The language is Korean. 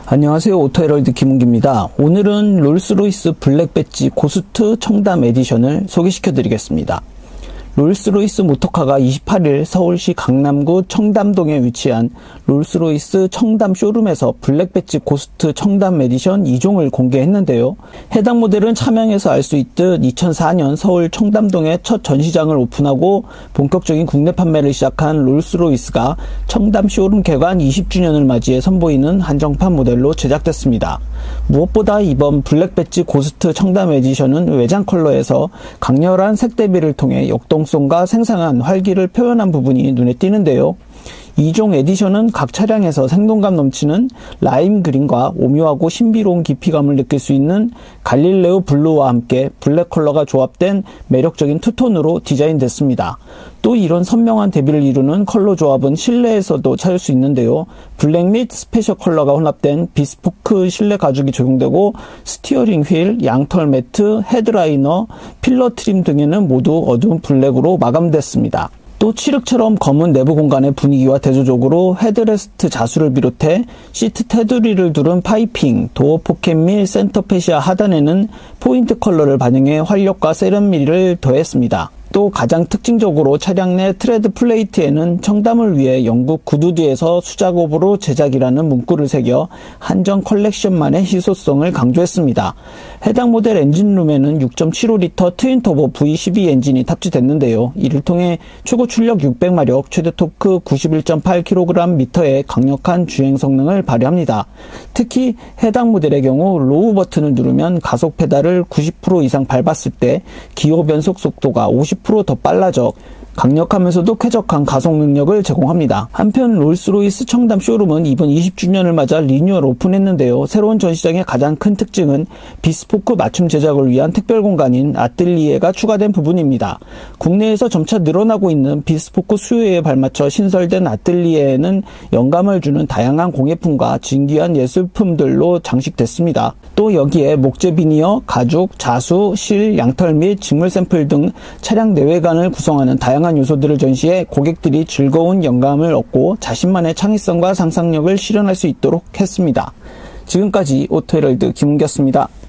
안녕하세요. 오토헤럴드 김은기입니다. 오늘은 롤스로이스 블랙 배지 고스트 청담 에디션을 소개시켜 드리겠습니다. 롤스로이스 모터카가 28일 서울시 강남구 청담동에 위치한 롤스로이스 청담 쇼룸에서 블랙 배지 고스트 청담 에디션 2종을 공개했는데요. 해당 모델은 차명에서 알 수 있듯 2004년 서울 청담동에 첫 전시장을 오픈하고 본격적인 국내 판매를 시작한 롤스로이스가 청담 쇼룸 개관 20주년을 맞이해 선보이는 한정판 모델로 제작됐습니다. 무엇보다 이번 블랙 배지 고스트 청담 에디션은 외장 컬러에서 강렬한 색 대비를 통해 역동성과 생생한 활기를 표현한 부분이 눈에 띄는데요. 2종 에디션은 각 차량에서 생동감 넘치는 라임 그린과 오묘하고 신비로운 깊이감을 느낄 수 있는 갈릴레오 블루와 함께 블랙 컬러가 조합된 매력적인 투톤으로 디자인됐습니다. 또 이런 선명한 대비를 이루는 컬러 조합은 실내에서도 찾을 수 있는데요. 블랙 및 스페셜 컬러가 혼합된 비스포크 실내 가죽이 적용되고 스티어링 휠, 양털 매트, 헤드라이너, 필러 트림 등에는 모두 어두운 블랙으로 마감됐습니다. 또 칠흑처럼 검은 내부 공간의 분위기와 대조적으로 헤드레스트 자수를 비롯해 시트 테두리를 두른 파이핑, 도어 포켓 및 센터 페시아 하단에는 포인트 컬러를 반영해 활력과 세련미를 더했습니다. 또 가장 특징적으로 차량 내 트레드 플레이트에는 청담을 위해 영국 구두드에서 수작업으로 제작이라는 문구를 새겨 한정 컬렉션만의 희소성을 강조했습니다. 해당 모델 엔진룸에는 6.75L 트윈터보 V12 엔진이 탑재됐는데요. 이를 통해 최고 출력 600마력, 최대 토크 91.8kgm의 강력한 주행 성능을 발휘합니다. 특히 해당 모델의 경우 로우 버튼을 누르면 가속 페달을 90% 이상 밟았을 때 기어 변속 속도가 50% 더 빨라져 강력하면서도 쾌적한 가속 능력을 제공합니다. 한편 롤스로이스 청담 쇼룸은 이번 20주년을 맞아 리뉴얼 오픈했는데요. 새로운 전시장의 가장 큰 특징은 비스포크 맞춤 제작을 위한 특별 공간인 아뜰리에가 추가된 부분입니다. 국내에서 점차 늘어나고 있는 비스포크 수요에 발맞춰 신설된 아뜰리에에는 영감을 주는 다양한 공예품과 진귀한 예술품들로 장식됐습니다. 또 여기에 목재 비니어, 가죽, 자수, 실, 양털 및 직물 샘플 등 차량 내외관을 구성하는 다양한 요소들을 전시해 고객들이 즐거운 영감을 얻고 자신만의 창의성과 상상력을 실현할 수 있도록 했습니다. 지금까지 오토헤럴드 김은기였습니다.